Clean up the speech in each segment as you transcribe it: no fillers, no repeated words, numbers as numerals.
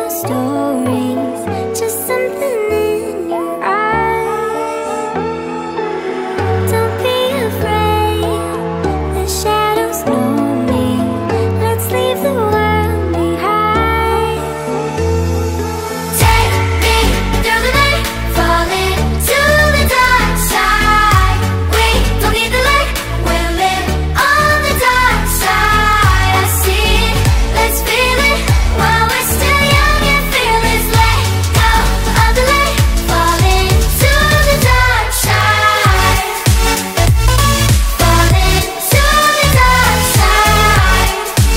stories, just something in your eyes. Don't be afraid, the shadows know me. Let's leave the world behind. Take me through the night, fall into the dark side. We don't need the light, we'll live on the dark side. I see it, let's feel it while we're still young and fearless. Let go of the light, fall into the dark side. Fall into the dark side.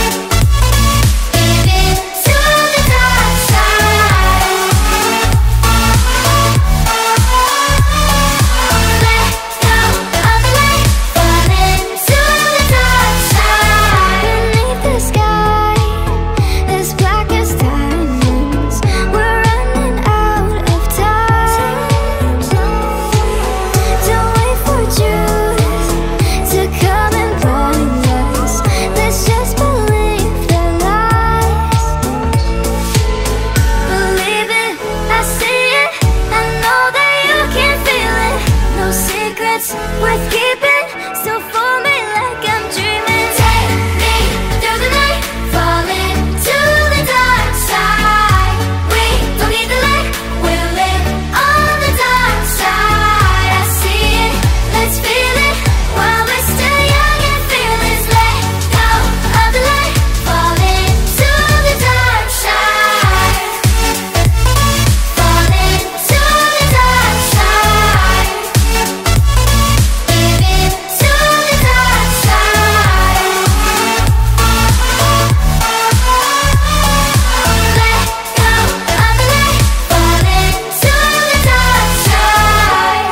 Give into the dark side. Let go of the light, fall into the dark side. Beneath the sky, as black as diamonds, we're running out of time. Don't wait for truth to come and blind us. Let's just believe the lies. Believe it, I see it, I know that you can feel it. No secrets worth keeping, so fool me like I'm dreaming. Take me through the night, fall into the dark side. We don't need the light, we'll live on the dark side. I see it, let's feel it while we're still young and fearless. Let go of the light, fall into the dark side. Fall into the dark side. Give into the dark side. Let go of the light, fall into the dark side.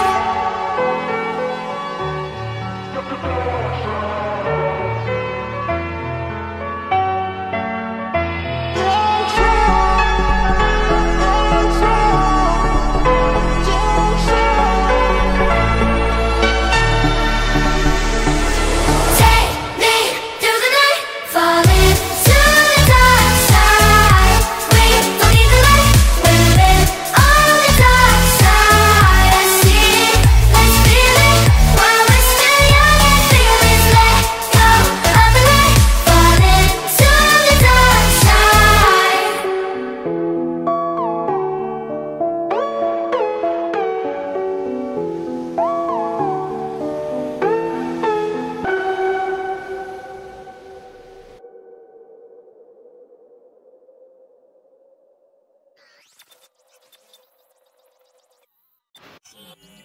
Take me through the night, fall into the dark side. We don't need the light, we'll live on the dark side. I see it, let's feel it while we're still young and fearless. Let go of the light, fall into the dark side.